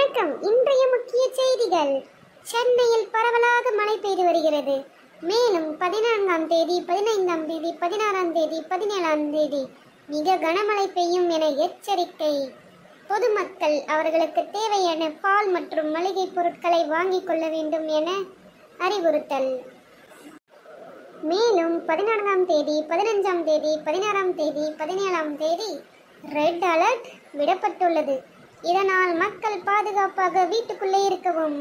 வணக்கம். இன்றைய முக்கிய செய்திகள். சென்னையில் பரவலாக மழை பெய்து வருகிறது. மேலும் 14ஆம் தேதி, 15ஆம் தேதி, 16ஆம் தேதி, 17ஆம் தேதி மிக கனமழை பெய்யும் என எச்சரிக்கை. பொதுமக்கள் அவர்களுக்கு தேவையான பால் மற்றும் மளிகை பொருட்களை வாங்கிக் கொள்ள வேண்டும் என அறிவுறுத்தல். மேலும் 14ஆம் தேதி, 15ஆம் தேதி, 16ஆம் தேதி, 17ஆம் தேதி ரெட் அலர்ட் விடப்பட்டுள்ளது. இதனால் மக்கள் பாதுகாப்பாக வீட்டுக்குள்ளே இருக்கவும்.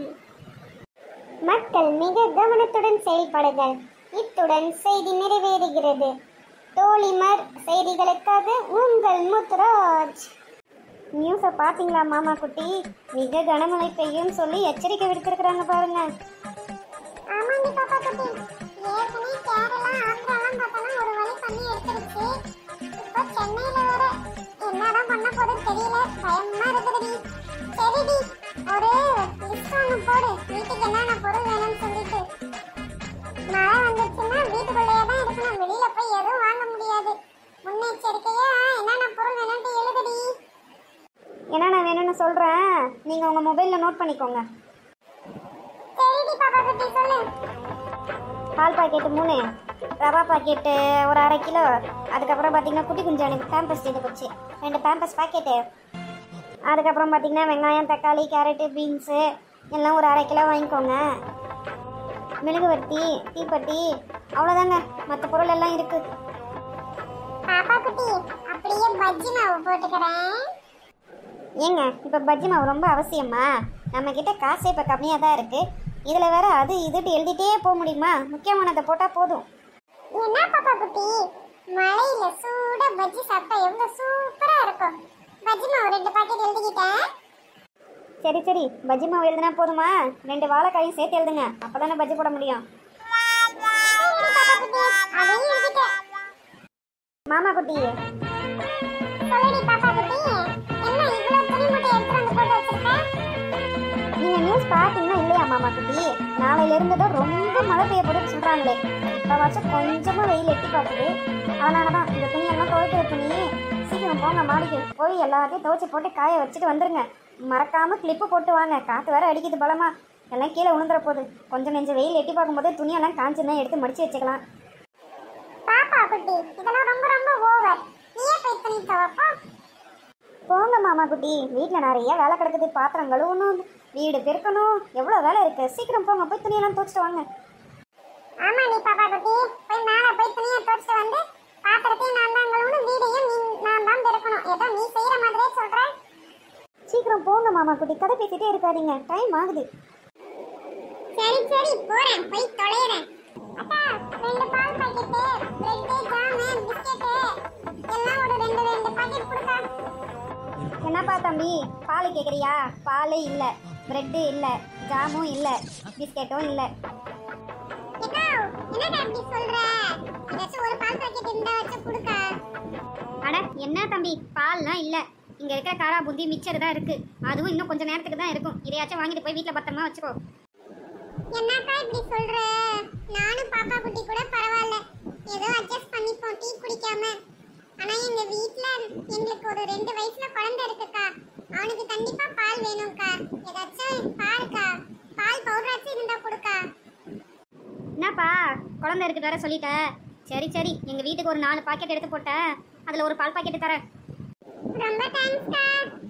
மக்கள் மிக கவனத்துடன் செயல்படுங்கள். இத்துடன் செய்தி நிறைவேறுகிறது. தோழிமர் செய்திகளுக்காக உங்கள் முத்துராஜ். நியூஸை பார்த்தீங்களா மாமா குட்டி? மிக கனமழை பெய்யும் சொல்லி எச்சரிக்கை விடுத்திருக்கிறாங்க பாருங்க. ஆமாண்டி பாப்பா குட்டி, ஏற்கனவே கேரளா ஆந்திராலாம் பார்த்தா ஒரு வழி பண்ணி எடுத்துருச்சு. இப்போ சென்னையில வர என்னதான் பண்ண போதுன்னு தெரியல, பயமா இருக்குதுடி. சரிடி, ஒரு லிஸ்ட் ஒன்று போடு, வீட்டுக்கு என்னென்ன பொருள் வேணும்னு சொல்லிட்டு. மழை வந்துச்சுன்னா வீட்டுக்குள்ளேயே தான் இருக்கணும், வெளியில போய் எதுவும் வாங்க முடியாது. முன்னெச்சரிக்கையா என்னென்ன பொருள் வேணும்னு எழுதுடி. என்னென்ன வேணும்னு சொல்கிறேன், நீங்கள் உங்கள் மொபைலில் நோட் பண்ணிக்கோங்க. சரிடி பாப்பா குட்டி, சொல்லு. பால் பாக்கெட்டு 3, ரவா பாக்கெட்டு ஒரு 1/2 கிலோ, அதுக்கப்புறம் பார்த்தீங்கன்னா குட்டி குஞ்சானுக்கு பேம்பஸ் தீர்ந்து போச்சு 2 பேம்பஸ் பாக்கெட்டு, அதுக்கப்புறம் பார்த்தீங்கன்னா வெங்காயம், தக்காளி, கேரட்டு, பீன்ஸு எல்லாம் ஒரு 1/2 கிலோ வாங்கிக்கோங்க. மெழுகுவர்த்தி, தீப்பெட்டி, அவ்வளோதாங்க. மற்ற பொருள் எல்லாம் இருக்குது. பாப்பா குட்டி, அப்படியே பஜ்ஜி மாவு போட்டுக்கிறேன். ஏங்க இப்போ பஜ்ஜி மாவு ரொம்ப அவசியமா? நம்மக்கிட்ட காசே இப்போ கம்மியாக தான் இருக்குது. இதில் வேற அது இதுட்டு எழுதிட்டே போக முடியுமா? முக்கியமானதை போட்டால் போதும். என்ன பாப்பா குட்டி, மழையில சூட பஜ்ஜி சாப்பிட்டா எவ்வளவு சூப்பரா இருக்கும். பஜ்ஜி மாவு 2 பாக்கெட் எழுதிக்கிட்டேன். சரி சரி, பஜ்ஜி மாவு எழுதுனா போதுமா? 2 வாழைக்காயும் சேர்த்து எழுதுங்க, அப்போ தானே பஜ்ஜி போட முடியும். சரிடி பாப்பா குட்டி, அதையும் எழுதிட்டேன். மாமா குட்டி, சொல்லுடி பாப்பா குட்டி, என்ன இவ்வளவு துணி மூட்டை எடுத்து வந்து போட்டு வச்சிருக்க? நீங்கள் நியூஸ் பார்த்தீங்கன்னா இல்லையா மாமா குட்டி? நாளையிலேருந்து தான் ரொம்ப மழை பெய்ய போதுன்னு சொல்கிறாங்களே. இப்போ வச்சு கொஞ்சமாக வெயில் எட்டி பார்க்குது. அதனால தான் இந்த துணியெல்லாம் துவைக்கிற துணி. சீக்கிரம் போங்க, மாடிக்கு போய் எல்லாத்தையும் துவைச்சி போட்டு காய வச்சுட்டு வந்துடுங்க. மறக்காமல் கிளிப்பு போட்டு வாங்க, காற்று வேற அடிக்குது பலமா, எல்லாம் கீழே விழுந்துற போகுது. கொஞ்சம் நெஞ்சம் வெயில் எட்டி பார்க்கும்போது துணியெல்லாம் காஞ்சுன்னா எடுத்து மடித்து வச்சுக்கலாம். பாப்பா குட்டி, இதெல்லாம் ரொம்ப ரொம்ப ஓவர். நீயே போய் துணி துவைப்பா. போங்க மாமா குட்டி, வீட்டில் நிறைய வேலை கிடக்குது. பாத்திரம் கழுவணும், வீடு பெருக்கணும், எவ்வளோ வேலை இருக்குது. சீக்கிரம் போங்க, போய் துணியெல்லாம் துவைச்சிட்டு வாங்க. ஆமாடி பாப்பா குட்டி, போய் மேலே போய் துணியை துவைச்சிட்டு வந்து பாத்திரத்தையும் நான் தான் கழுவணும், வீடையும் நான் தான் பெருக்கணும். ஏதோ நீ செய்யற மாதிரியே சொல்ற. சீக்கிரம் போங்க மாமா குட்டி, கதை பேசிட்டே இருக்காதீங்க, டைம் ஆகுது. சரி சரி, போறேன், போய் தொலைறேன். அக்கா, 2 பால் பாக்கெட்டு, பிரெட், ஜாம், பிஸ்கெட் எல்லாம் ஒரு 2 பாக்கெட் கொடுக்கா. என்னப்பா தம்பி, பால் கேட்குறியா? பால் இல்லை, பிரெட்டு இல்லை, ஜாமும் இல்லை, பிஸ்கெட்டும் இல்லை. அக்கா, என்னடா இப்படி சொல்ற? ஏதாச்சும் ஒரு பால் பாக்கெட் இருந்தா வச்சு கொடுக்கா. அட என்ன தம்பி, பால்லாம் இல்லை. இங்கே இருக்கிற காரா பூந்தி மிச்சர் தான் இருக்குது. அதுவும் இன்னும் கொஞ்சம் நேரத்துக்கு தான் இருக்கும். இதையாச்சும் வாங்கிட்டு போய் வீட்டில் பத்திரமா வச்சுக்கோ. என்னக்கா இப்படி சொல்ற? நானும் பாப்பா குட்டி கூட பரவாயில்ல, ஏதோ அட்ஜஸ்ட் பண்ணிப்போம் டீ குடிக்காம. ஆனா எங்க வீட்ல எங்களுக்கு ஒரு 2 வயசுல குழந்தை இருக்குக்கா, அவனுக்கு கண்டிப்பா பால் வேணும்க்கா. ஏதாச்சும் பாருக்கா, பால் பவுடராச்சும் இருந்தா கொடுக்கா. என்னப்பா குழந்தை இருக்குது வேற சொல்லிட்ட? சரி சரி, எங்கள் வீட்டுக்கு ஒரு 4 பாக்கெட் எடுத்து போட்டேன், அதில் ஒரு பால் பாக்கெட்டு தரேன். ரொம்ப தேங்க்ஸ்க்கா.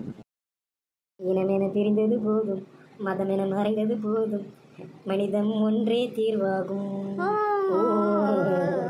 இனமென பிரிந்தது போதும், மதமென மறைந்தது போதும், மனிதம் ஒன்றே தீர்வாகும்.